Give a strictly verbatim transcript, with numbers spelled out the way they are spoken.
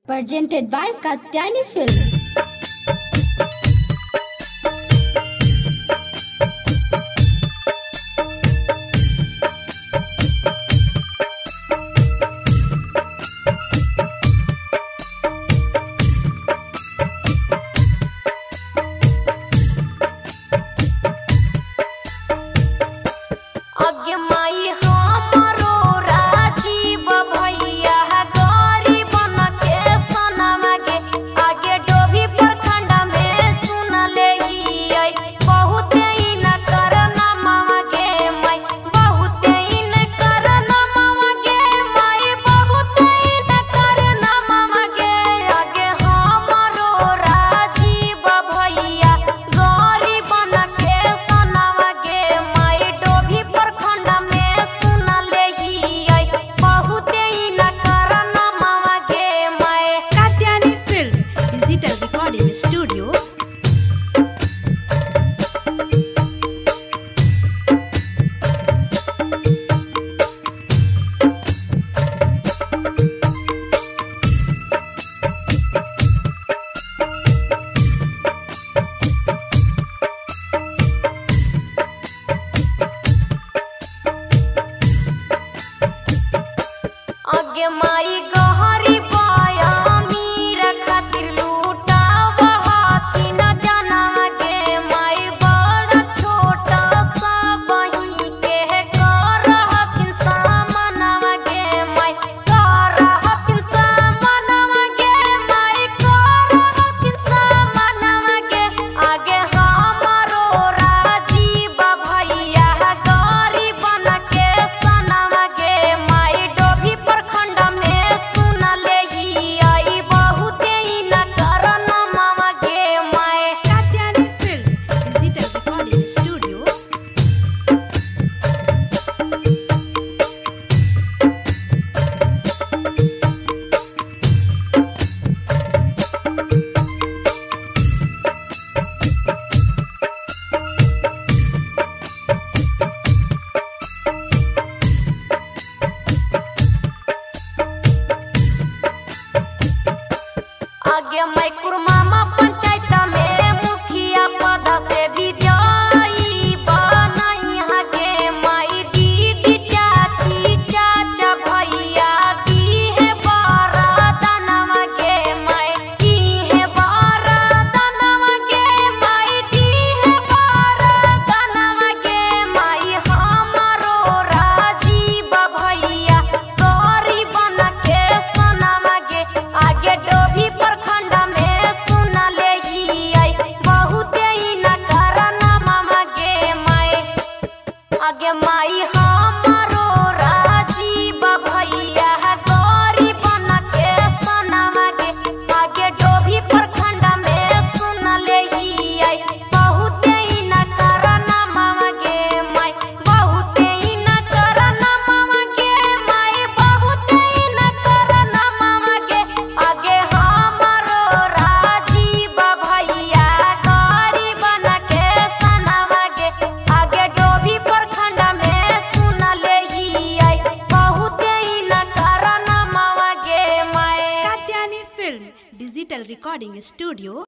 Presented by Katyani Film. Studio. आगे माई गहरी पाया मीर खातिर लूटा बहाती न जाना गे माई बड़ा छोटा सा बही के कर हथिन सामनवा गे माई कर हथिन सामनवा गे माई कर हथिन सामनवा गे आगे हमारो राजीव भैया गरी बन के सनवा गे माई डोभी आगे मैं कुरमामा पंचायत में मुखिया पद से भी जाई बनाई आगे माई दीदी चाची चाचा भैया दी है बारा दनवा गे माई दी है बारा दनवा गे माई दी है बारा दनवा गे माई हमारो राजीव भैया गरी बन के सनवा गे आगे डोभी आगे माई हमारो राजीव भैया गरी बन के सनवा गे आगे डोभी प्रखंड में सुन ले बहुत ही न करना मामा गे माई बहुत ही न करना मामा गे माई बहुत ही न करना मामा गे आगे हमारो राजीव भैया गरी बन के सनवा गे आगे डोभी Digital Recording Studio.